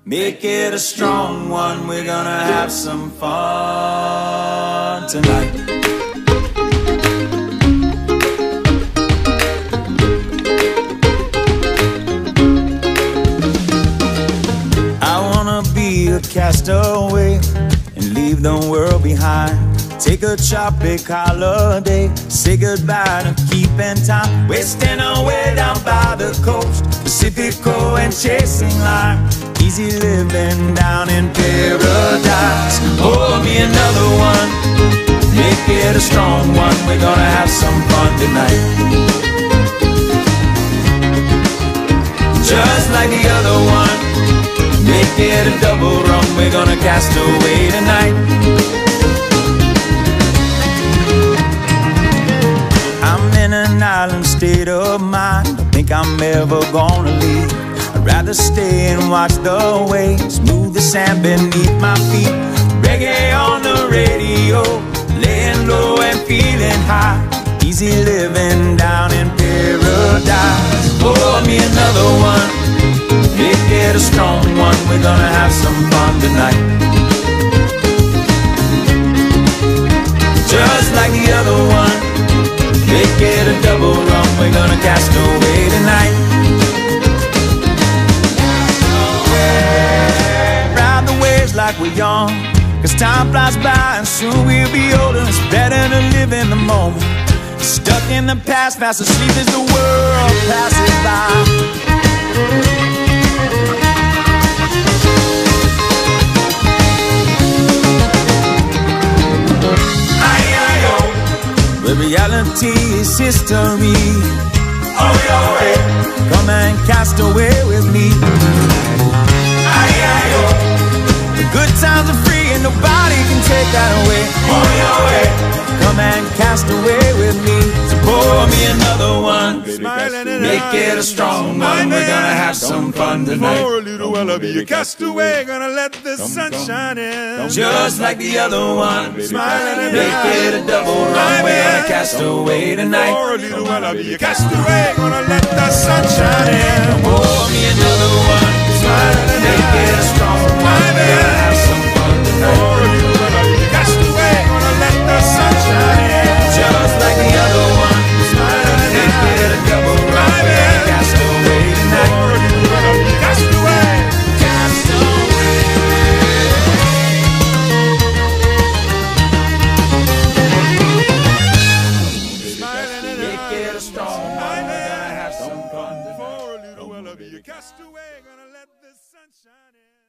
Make it a strong one, we're gonna have some fun tonight. I wanna be a castaway and leave the world behind. Take a tropic holiday, say goodbye to keeping time. Wasting away down by the coast, Pacifico and chasing lime. Easy living down in paradise. Pour me another one, make it a strong one. We're gonna have some fun tonight. Just like the other one, make it a double rum. We're gonna cast away tonight. I'm in an island state of mind, don't think I'm ever gonna leave. I'd rather stay and watch the waves move the sand beneath my feet. Reggae on the radio, laying low and feeling high. Easy living down in paradise. Pour me another one, make it a strong one. We're gonna have some fun tonight. Just like the other one, make it a double rum. We're gonna cast away tonight. Ride the waves like we're young, 'cause time flies by and soon we'll be older. It's better to live in the moment, stuck in the past, fast asleep as the world passes by. Where reality is history. Oh, your way. Come and cast away with me. Aye, aye, oh. The good times are free and nobody can take that away. Oh, your way. Come and cast away with me. So pour me another one, make it a strong one. We're gonna have some fun tonight. For a little while I'll be a castaway, gonna let the sun shine in. Just like the other one, make it a double run. We're gonna cast away tonight. For a little while I'll be a castaway, gonna let the sun shine in. Pour me another one, make it a strong one. We're gonna have some fun tonight. For a little while I'll be a castaway, gonna let the sun shine in. Just like the other one, make it a double run. We're gonna cast away tonight. For a little while I'll be a castaway. Cast away. Make it a strong one. We're gonna have some fun tonight. For a little while I'll be a castaway, gonna let the sun shine in.